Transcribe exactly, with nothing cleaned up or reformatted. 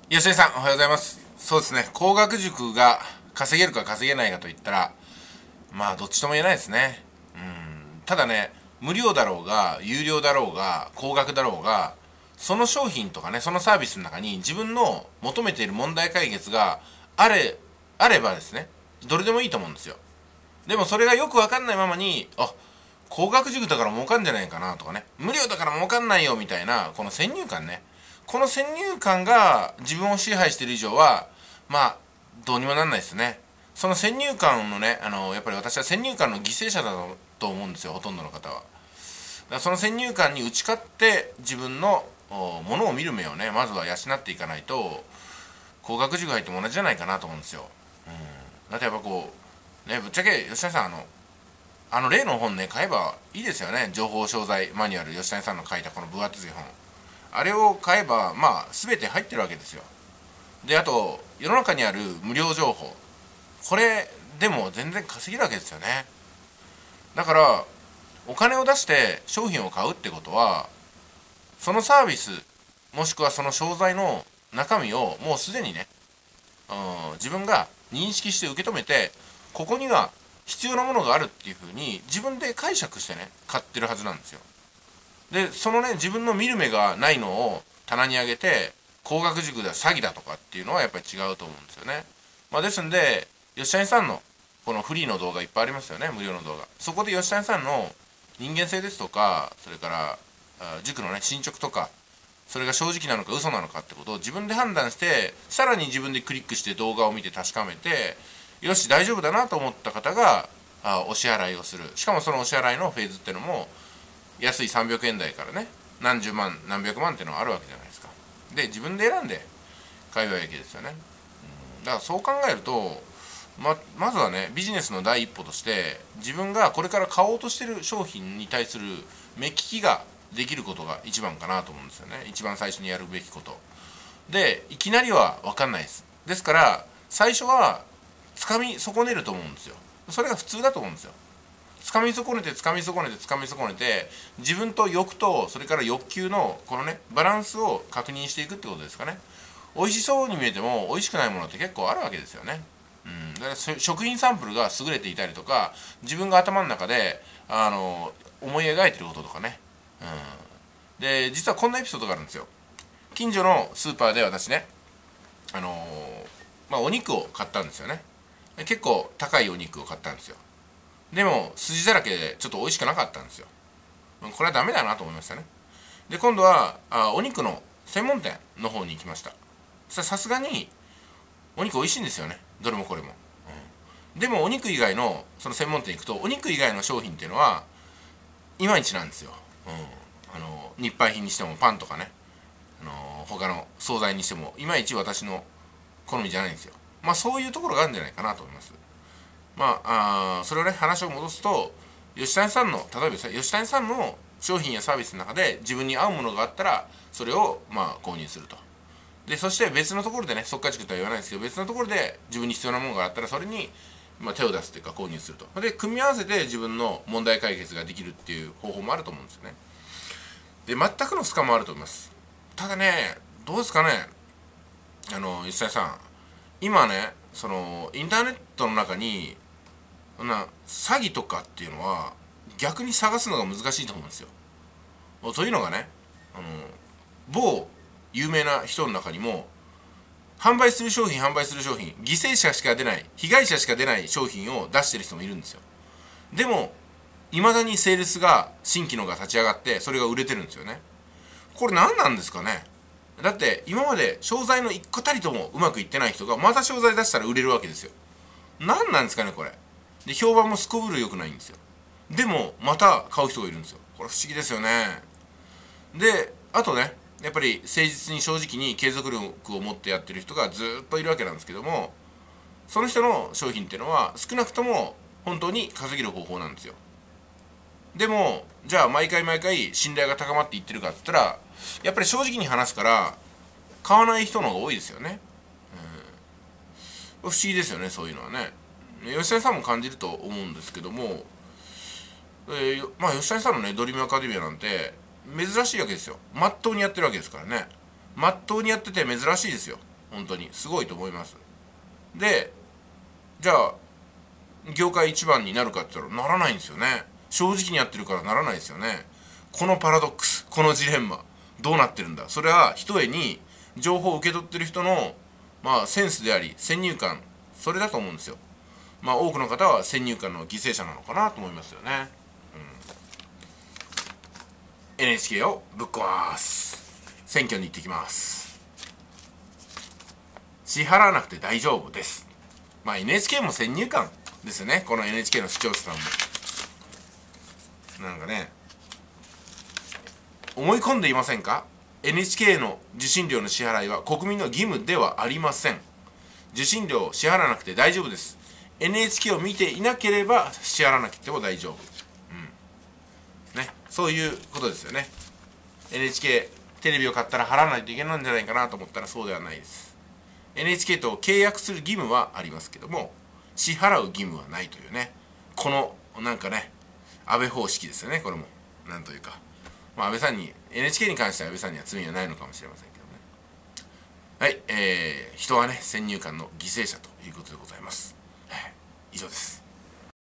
吉井さん、おはようございます。そうですね、高額塾が稼げるか稼げないかといったら、まあ、どっちとも言えないですね。うん。ただね、無料だろうが、有料だろうが、高額だろうが、その商品とかね、そのサービスの中に自分の求めている問題解決があれ、あればですね、どれでもいいと思うんですよ。でもそれがよくわかんないままに、あ、高額塾だから儲かんじゃないかなとかね、無料だから儲かんないよみたいな、この先入観ね。この先入観が自分を支配している以上は、まあ、どうにもなんないですね。その先入観のね、あの、やっぱり私は先入観の犠牲者だと思うんですよ、ほとんどの方は。だからその先入観に打ち勝って自分のものを見る目をね、まずは養っていかないと、高額塾入っても同じじゃないかなと思うんですよ。うん。だってやっぱこう、ね、ぶっちゃけ吉田さん、あの、あの例の本ね、買えばいいですよね。情報商材マニュアル、吉谷さんの書いたこの分厚い本。あれを買えば、まあ、全て入ってるわけですよ。で、あと、世の中にある無料情報。これでも全然稼げるわけですよね。だから、お金を出して商品を買うってことは、そのサービス、もしくはその商材の中身をもうすでにね、うん、自分が認識して受け止めて、ここには必要なものがあるっていうふうに自分で解釈してね、買ってるはずなんですよ。で、そのね、自分の見る目がないのを棚に上げて、高額塾だ、詐欺だとかっていうのはやっぱり違うと思うんですよね。まあ、ですんで、吉谷さんのこのフリーの動画いっぱいありますよね、無料の動画。そこで吉谷さんの人間性ですとか、それから塾のね、進捗とか、それが正直なのか嘘なのかってことを自分で判断して、さらに自分でクリックして動画を見て確かめて、よし、大丈夫だなと思った方が、あお支払いをする。しかもそのお支払いのフェーズっていうのも、安いさんびゃくえん台からね、何十万、何百万っていうのがあるわけじゃないですか。で、自分で選んで買えばいいわけですよね。うん、だからそう考えると、ま、まずはね、ビジネスの第一歩として、自分がこれから買おうとしてる商品に対する目利きができることが一番かなと思うんですよね。一番最初にやるべきこと。で、いきなりは分かんないです。ですから、最初は、掴み損ねると思うんですよ。それが普通だと思うんですよ。掴み損ねて掴み損ねて掴み損ねて、自分と欲とそれから欲求のこのねバランスを確認していくってことですかね。美味しそうに見えても美味しくないものって結構あるわけですよね。うん、だから食品サンプルが優れていたりとか、自分が頭の中であの思い描いてることとかね、うん、で実はこんなエピソードがあるんですよ。近所のスーパーで私ね、あのーまあ、お肉を買ったんですよね。結構高いお肉を買ったんですよ。でも筋だらけでちょっと美味しくなかったんですよ。これはダメだなと思いましたね。で、今度はあお肉の専門店の方に行きました。さすがにお肉美味しいんですよね、どれもこれも。うん、でもお肉以外のその専門店行くと、お肉以外の商品っていうのはいまいちなんですよ。うん、あの日配品にしてもパンとかね、あの他の惣菜にしてもいまいち私の好みじゃないんですよ。まあそういうところがあるんじゃないかなと思います。まあ、あそれをね、話を戻すと、吉谷さんの、例えば吉谷さんの商品やサービスの中で自分に合うものがあったら、それをまあ購入すると。で、そして別のところでね、即価塾とは言わないですけど、別のところで自分に必要なものがあったら、それに、まあ、手を出すというか購入すると。で、組み合わせて自分の問題解決ができるっていう方法もあると思うんですよね。で、全くのスカもあると思います。ただね、どうですかね、あの、吉谷さん。今ね、その、インターネットの中に、そんな詐欺とかっていうのは逆に探すのが難しいと思うんですよ。というのがね、あの某有名な人の中にも、販売する商品販売する商品、犠牲者しか出ない、被害者しか出ない商品を出してる人もいるんですよ。でもいまだにセールスが新規のが立ち上がって、それが売れてるんですよね。これ何なんですかね。だって今まで商材の一個たりともうまくいってない人がまた商材出したら売れるわけですよ。何なんですかねこれ。で、評判もすこぶる良くないんですよ。でもまた買う人がいるんですよ。これ不思議ですよね。で、あとね、やっぱり誠実に正直に継続力を持ってやってる人がずっといるわけなんですけども、その人の商品っていうのは少なくとも本当に稼げる方法なんですよ。でもじゃあ毎回毎回信頼が高まっていってるかって言ったら、やっぱり正直に話すから買わない人の方が多いですよね。不思議ですよね、そういうのはね。吉谷さんも感じると思うんですけども、えー、まあ吉谷さんのねドリームアカデミアなんて珍しいわけですよ。まっとうにやってるわけですからね。まっとうにやってて珍しいですよ。 本当にすごいと思います。でじゃあ業界一番になるかって言ったらならないんですよね。正直にやってるからならないですよね。このパラドックス、このジレンマどうなってるんだ。それはひとえに情報を受け取ってる人のまあセンスであり先入観、それだと思うんですよ。まあ多くの方は先入観の犠牲者なのかなと思いますよね。うん、エヌエイチケー をぶっ壊す。選挙に行ってきます。支払わなくて大丈夫です。まあ エヌエイチケー も先入観ですよね。この エヌエイチケー の視聴者さんもなんかね、思い込んでいませんか？ エヌエイチケー の受信料の支払いは国民の義務ではありません。受信料を支払わなくて大丈夫です。 エヌエイチケー を見ていなければ支払わなくても大丈夫、うんね、そういうことですよね。 エヌエイチケー テレビを買ったら払わないといけないんじゃないかなと思ったらそうではないです。 エヌエイチケー と契約する義務はありますけども支払う義務はないというね、このなんかね安倍方式ですよね。これもなんというか、まあ、安倍さんに エヌエイチケー に関しては安倍さんには罪はないのかもしれませんけどね。はい、えー、人はね先入観の犠牲者ということでございます。はい、以上です。